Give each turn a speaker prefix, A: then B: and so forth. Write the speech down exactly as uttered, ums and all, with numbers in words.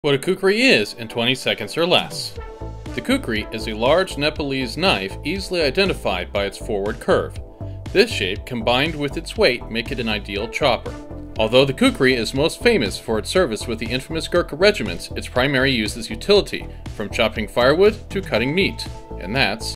A: What a kukri is in twenty seconds or less. The kukri is a large Nepalese knife easily identified by its forward curve. This shape, combined with its weight, make it an ideal chopper. Although the kukri is most famous for its service with the infamous Gurkha regiments, its primary use is utility, from chopping firewood to cutting meat, and that's